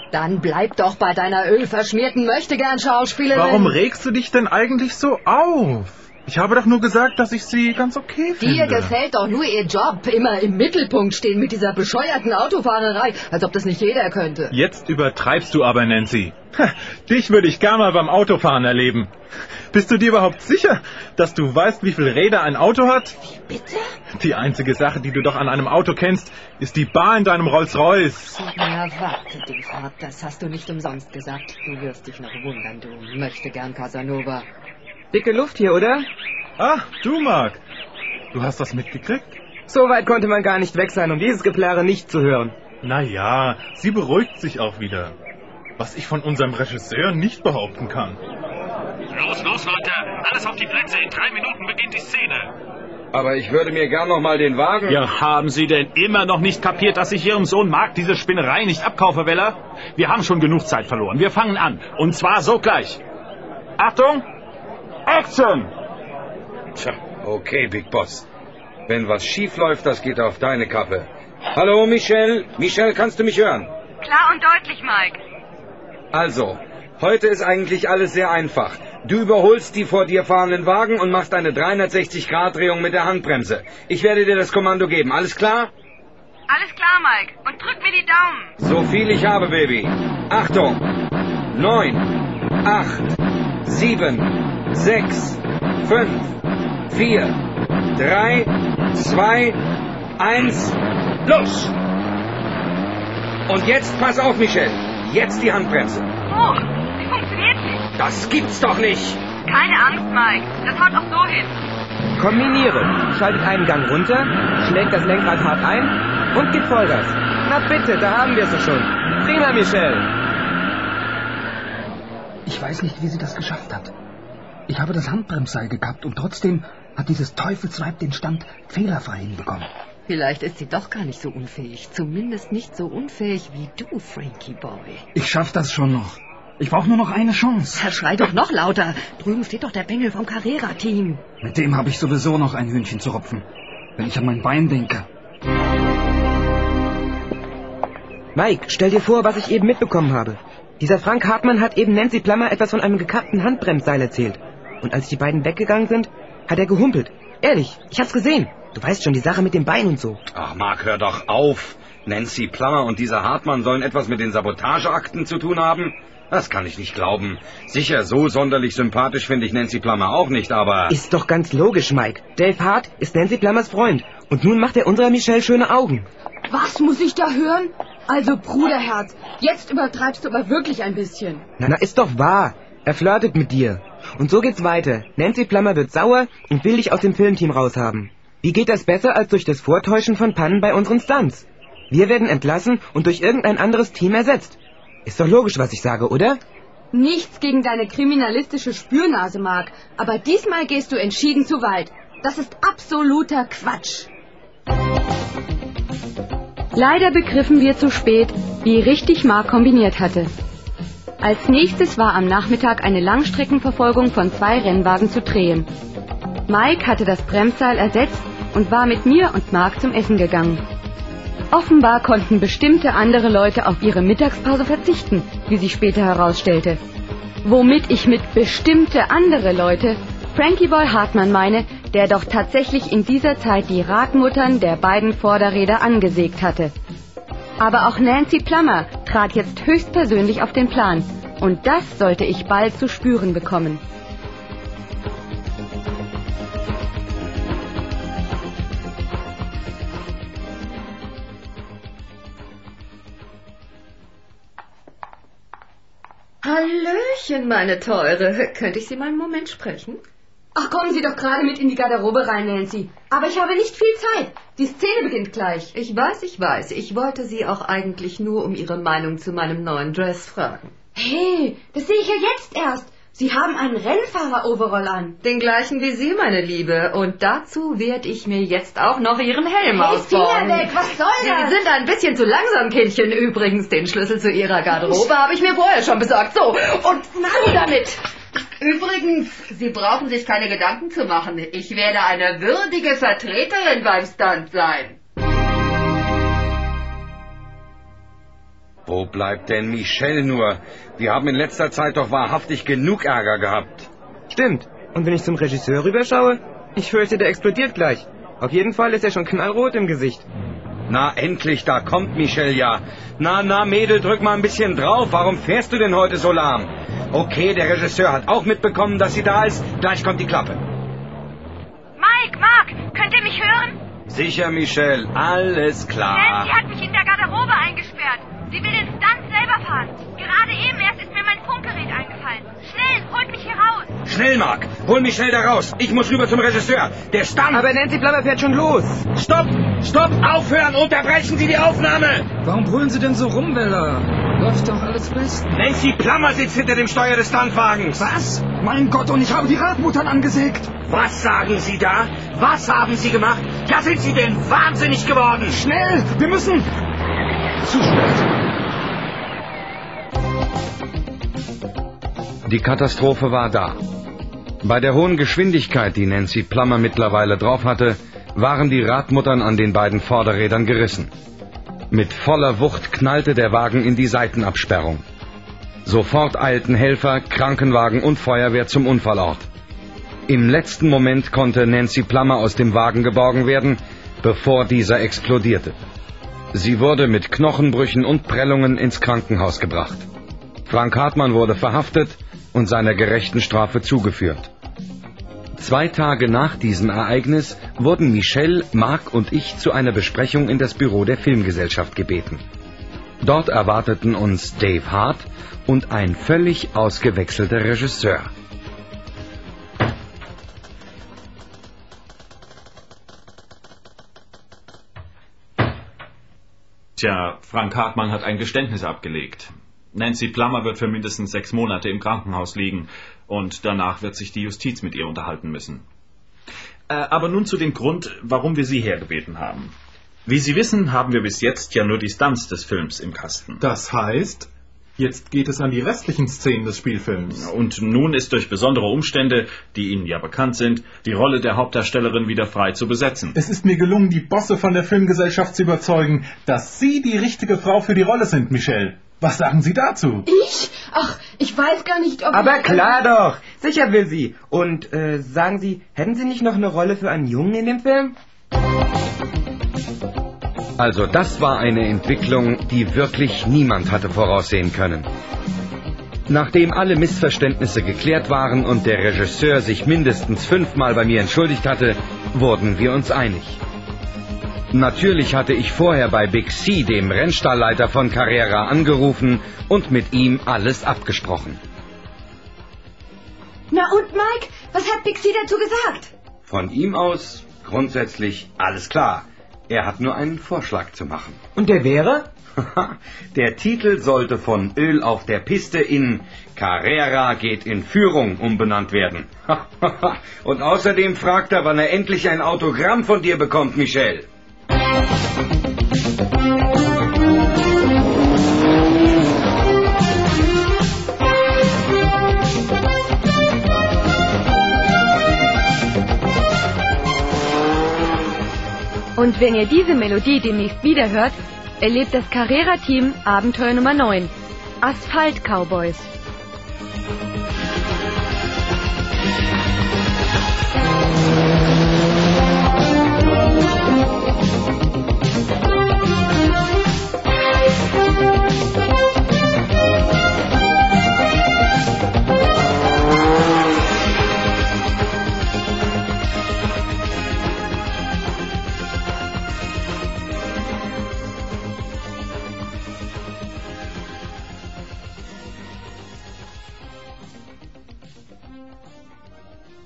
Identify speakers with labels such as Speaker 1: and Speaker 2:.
Speaker 1: Dann bleib doch bei deiner ölverschmierten Möchtegern-Schauspielerin.
Speaker 2: Warum regst du dich denn eigentlich so auf? Ich habe doch nur gesagt, dass ich sie ganz okay finde.
Speaker 1: Dir gefällt doch nur ihr Job. Immer im Mittelpunkt stehen mit dieser bescheuerten Autofahrerei. Als ob das nicht jeder könnte.
Speaker 2: Jetzt übertreibst du aber, Nancy. Dich würde ich gar mal beim Autofahren erleben. Bist du dir überhaupt sicher, dass du weißt, wie viele Räder ein Auto hat?
Speaker 1: Wie bitte?
Speaker 2: Die einzige Sache, die du doch an einem Auto kennst, ist die Bar in deinem Rolls-Royce.
Speaker 1: Na, warte, Dave, das hast du nicht umsonst gesagt. Du wirst dich noch wundern, du Möchtegern Casanova.
Speaker 3: Dicke Luft hier, oder?
Speaker 2: Ah, du, Mark. Du hast das mitgekriegt?
Speaker 3: So weit konnte man gar nicht weg sein, um dieses Geplärre nicht zu hören.
Speaker 2: Na, sie beruhigt sich auch wieder. Was ich von unserem Regisseur nicht behaupten kann.
Speaker 4: Los, Leute! Alles auf die Plätze! In 3 Minuten beginnt die Szene!
Speaker 5: Aber ich würde mir gern noch mal den Wagen...
Speaker 4: Ja, haben Sie denn immer noch nicht kapiert, dass ich Ihrem Sohn Mark diese Spinnerei nicht abkaufe, Weller? Wir haben schon genug Zeit verloren. Wir fangen an. Und zwar sogleich. Achtung! Action!
Speaker 5: Tja, okay, Big Boss. Wenn was schief läuft, das geht auf deine Kappe. Hallo, Michelle? Michelle, kannst du mich hören?
Speaker 6: Klar und deutlich, Mike.
Speaker 5: Also, heute ist eigentlich alles sehr einfach. Du überholst die vor dir fahrenden Wagen und machst eine 360-Grad-Drehung mit der Handbremse. Ich werde dir das Kommando geben. Alles klar?
Speaker 6: Alles klar, Mike. Und drück mir die Daumen.
Speaker 5: So viel ich habe, Baby. Achtung! 9, 8, 7, 6, 5, 4, 3, 2, 1, los! Und jetzt pass auf, Michelle. Jetzt die Handbremse.
Speaker 6: Oh, sie funktioniert nicht.
Speaker 5: Das gibt's doch nicht!
Speaker 6: Keine Angst, Mike. Das haut auch so hin.
Speaker 3: Kombiniere. Schaltet einen Gang runter, schlägt das Lenkrad hart ein und gibt Vollgas. Na bitte, da haben wir es schon. Prima, Michelle.
Speaker 7: Ich weiß nicht, wie sie das geschafft hat. Ich habe das Handbremsseil gekappt und trotzdem hat dieses Teufelsweib den Stand fehlerfrei hinbekommen.
Speaker 1: Vielleicht ist sie doch gar nicht so unfähig. Zumindest nicht so unfähig wie du, Frankie Boy.
Speaker 7: Ich schaff das schon noch. Ich brauche nur noch eine Chance.
Speaker 1: Ja, schrei doch noch lauter. Drüben steht doch der Bengel vom Carrera-Team.
Speaker 7: Mit dem habe ich sowieso noch ein Hühnchen zu rupfen, wenn ich an mein Bein denke.
Speaker 3: Mike, stell dir vor, was ich eben mitbekommen habe. Dieser Frank Hartmann hat eben Nancy Plummer etwas von einem gekappten Handbremsseil erzählt. Und als die beiden weggegangen sind, hat er gehumpelt. Ehrlich, ich hab's gesehen. Du weißt schon, die Sache mit dem Bein und so.
Speaker 5: Ach, Mark, hör doch auf. Nancy Plummer und dieser Hartmann sollen etwas mit den Sabotageakten zu tun haben? Das kann ich nicht glauben. Sicher, so sonderlich sympathisch finde ich Nancy Plummer auch nicht, aber...
Speaker 3: Ist doch ganz logisch, Mike. Dave Hart ist Nancy Plummers Freund. Und nun macht er unserer Michelle schöne Augen.
Speaker 8: Was muss ich da hören? Also, Bruderherz, jetzt übertreibst du aber wirklich ein bisschen.
Speaker 3: Na, ist doch wahr. Er flirtet mit dir. Und so geht's weiter. Nancy Plummer wird sauer und will dich aus dem Filmteam raushaben. Wie geht das besser als durch das Vortäuschen von Pannen bei unseren Stunts? Wir werden entlassen und durch irgendein anderes Team ersetzt. Ist doch logisch, was ich sage, oder?
Speaker 8: Nichts gegen deine kriminalistische Spürnase, Mark. Aber diesmal gehst du entschieden zu weit. Das ist absoluter Quatsch.
Speaker 9: Leider begriffen wir zu spät, wie richtig Mark kombiniert hatte. Als nächstes war am Nachmittag eine Langstreckenverfolgung von 2 Rennwagen zu drehen. Mike hatte das Bremsseil ersetzt und war mit mir und Mark zum Essen gegangen. Offenbar konnten bestimmte andere Leute auf ihre Mittagspause verzichten, wie sich später herausstellte. Womit ich mit bestimmte andere Leute Frankie Boy Hartmann meine, der doch tatsächlich in dieser Zeit die Radmuttern der beiden Vorderräder angesägt hatte. Aber auch Nancy Plummer trat jetzt höchstpersönlich auf den Plan. Und das sollte ich bald zu spüren bekommen.
Speaker 1: Hallöchen, meine Teure. Könnte ich Sie mal einen Moment sprechen?
Speaker 8: Ach, kommen Sie doch gerade mit in die Garderobe rein, Nancy. Aber ich habe nicht viel Zeit. Die Szene beginnt gleich.
Speaker 1: Ich weiß. Ich wollte Sie auch eigentlich nur um Ihre Meinung zu meinem neuen Dress fragen.
Speaker 8: Hey, das sehe ich ja jetzt erst. Sie haben einen Rennfahrer-Overall an.
Speaker 1: Den gleichen wie Sie, meine Liebe. Und dazu werde ich mir jetzt auch noch Ihren Helm ausbauen.
Speaker 8: Finger weg, was soll das?
Speaker 1: Sie sind ein bisschen zu langsam, Kindchen. Übrigens, den Schlüssel zu Ihrer Garderobe habe ich mir vorher schon besorgt. So, und nein damit. Übrigens, Sie brauchen sich keine Gedanken zu machen. Ich werde eine würdige Vertreterin beim Stunt sein.
Speaker 5: Wo bleibt denn Michel nur? Wir haben in letzter Zeit doch wahrhaftig genug Ärger gehabt.
Speaker 3: Stimmt. Und wenn ich zum Regisseur rüberschaue, ich fürchte, der explodiert gleich. Auf jeden Fall ist er schon knallrot im Gesicht.
Speaker 5: Na endlich, da kommt Michel ja. Na, Mädel, drück mal ein bisschen drauf. Warum fährst du denn heute so lahm? Okay, der Regisseur hat auch mitbekommen, dass sie da ist. Gleich kommt die Klappe.
Speaker 6: Mike, Mark, könnt ihr mich hören?
Speaker 5: Sicher, Michel, alles klar.
Speaker 6: Nancy hat mich in der Garderobe eingesperrt. Sie will den Stunt selber fahren. Gerade eben erst ist mir mein Funkgerät eingefallen. Schnell, holt mich hier raus.
Speaker 5: Schnell, Mark, hol mich schnell da raus. Ich muss rüber zum Regisseur. Der Stunt...
Speaker 3: Aber Nancy Plummer fährt schon los.
Speaker 5: Stopp, aufhören, unterbrechen Sie die Aufnahme.
Speaker 7: Warum brüllen Sie denn so rum, Weller? Läuft doch alles fest.
Speaker 5: Nancy Plummer sitzt hinter dem Steuer des Stuntwagens.
Speaker 7: Was? Mein Gott, und ich habe die Radmuttern angesägt.
Speaker 5: Was sagen Sie da? Was haben Sie gemacht? Ja, sind Sie denn wahnsinnig geworden?
Speaker 7: Schnell, wir müssen... Zu spät.
Speaker 5: Die Katastrophe war da. Bei der hohen Geschwindigkeit, die Nancy Plummer mittlerweile drauf hatte, waren die Radmuttern an den beiden Vorderrädern gerissen. Mit voller Wucht knallte der Wagen in die Seitenabsperrung. Sofort eilten Helfer, Krankenwagen und Feuerwehr zum Unfallort. Im letzten Moment konnte Nancy Plummer aus dem Wagen geborgen werden, bevor dieser explodierte. Sie wurde mit Knochenbrüchen und Prellungen ins Krankenhaus gebracht. Frank Hartmann wurde verhaftet und seiner gerechten Strafe zugeführt. 2 Tage nach diesem Ereignis wurden Michel, Mark und ich zu einer Besprechung in das Büro der Filmgesellschaft gebeten. Dort erwarteten uns Dave Hart und ein völlig ausgewechselter Regisseur.
Speaker 4: Tja, Frank Hartmann hat ein Geständnis abgelegt. Nancy Plummer wird für mindestens 6 Monate im Krankenhaus liegen und danach wird sich die Justiz mit ihr unterhalten müssen. Aber nun zu dem Grund, warum wir Sie hergebeten haben. Wie Sie wissen, haben wir bis jetzt ja nur die Stunts des Films im Kasten.
Speaker 2: Das heißt, jetzt geht es an die restlichen Szenen des Spielfilms.
Speaker 4: Und nun ist durch besondere Umstände, die Ihnen ja bekannt sind, die Rolle der Hauptdarstellerin wieder frei zu besetzen.
Speaker 2: Es ist mir gelungen, die Bosse von der Filmgesellschaft zu überzeugen, dass Sie die richtige Frau für die Rolle sind, Michel. Was sagen Sie dazu?
Speaker 8: Ich? Ach, ich weiß gar nicht, ob...
Speaker 3: Aber klar doch, sicher will sie. Und sagen Sie, hätten Sie nicht noch eine Rolle für einen Jungen in dem Film?
Speaker 5: Also das war eine Entwicklung, die wirklich niemand hatte voraussehen können. Nachdem alle Missverständnisse geklärt waren und der Regisseur sich mindestens 5-mal bei mir entschuldigt hatte, wurden wir uns einig. Natürlich hatte ich vorher bei Big C, dem Rennstallleiter von Carrera, angerufen und mit ihm alles abgesprochen.
Speaker 8: Na und Mike, was hat Big C dazu gesagt?
Speaker 5: Von ihm aus grundsätzlich alles klar. Er hat nur einen Vorschlag zu machen.
Speaker 3: Und der wäre?
Speaker 5: Der Titel sollte von Öl auf der Piste in Carrera geht in Führung umbenannt werden. Und außerdem fragt er, wann er endlich ein Autogramm von dir bekommt, Michel.
Speaker 9: Und wenn ihr diese Melodie demnächst wieder hört, erlebt das Carrera-Team Abenteuer Nummer 9, Asphalt Cowboys.